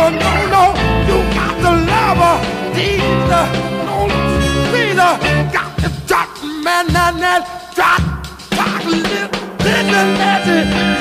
no, no. You got to love her, tease her, no, squeeze her. Got to drop, man, that drop, little, little,